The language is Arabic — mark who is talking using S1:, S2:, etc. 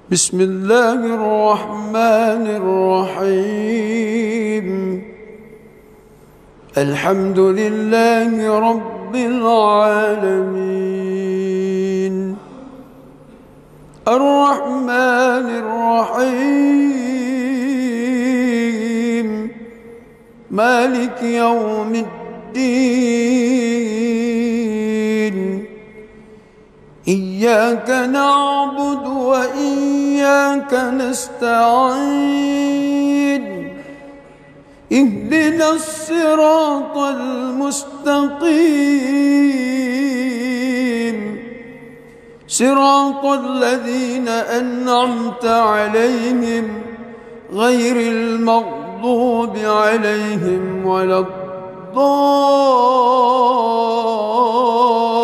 S1: بسم الله الرحمن الرحيم. الحمد لله رب العالمين، الرحمن الرحيم، مالك يوم الدين. إياك نعبد وإياك نستعين، اهدنا الصراط المستقيم، صراط الذين أنعمت عليهم غير المغضوب عليهم ولا الضالين.